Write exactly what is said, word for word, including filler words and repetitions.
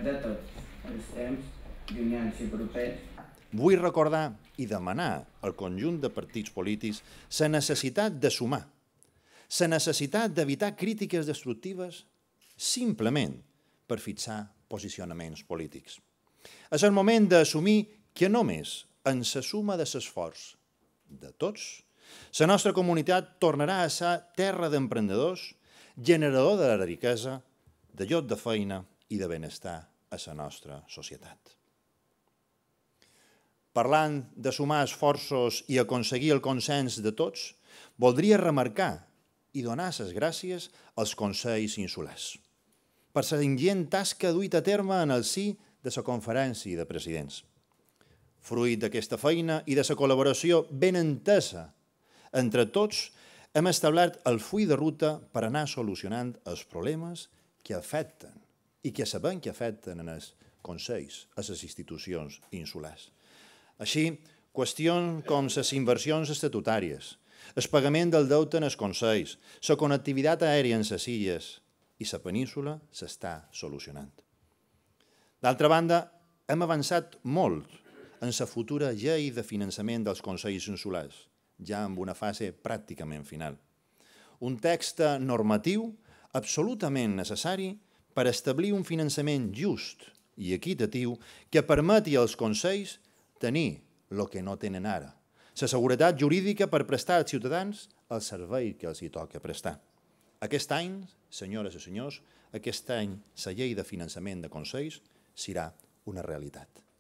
de tots els temps llunyans i propers. Vull recordar i demanar al conjunt de partits polítics la necessitat de sumar, la necessitat d'evitar crítiques destructives simplement per fixar posicionaments polítics. És el moment d'assumir que només en la suma de l'esforç de tots, la nostra comunitat tornarà a ser terra d'emprenedors, generador de la riquesa, de lloc de feina i de benestar a la nostra societat. Parlant de sumar esforços i aconseguir el consens de tots, voldria remarcar i donar les gràcies als Consells Insulars per la ingent tasca duita a terme en el si de la Conferència de Presidents. Fruit d'aquesta feina i de la col·laboració ben entesa entre tots, hem establert el full de ruta per anar solucionant els problemes que afecten i que sabem que afecten en els consells, a les institucions insulars. Així, qüestions com les inversions estatutàries, el pagament del deute en els consells, la connectivitat aèria en les illes i la península s'està solucionant. D'altra banda, hem avançat molt en la futura llei de finançament dels consells insulars, ja amb una fase pràcticament final. Un text normatiu absolutament necessari per establir un finançament just i equitatiu que permeti als consells tenir el que no tenen ara, la seguretat jurídica per prestar als ciutadans el servei que els hi toca prestar. Aquest any, senyores i senyors, aquest any la llei de finançament de consells serà una realitat.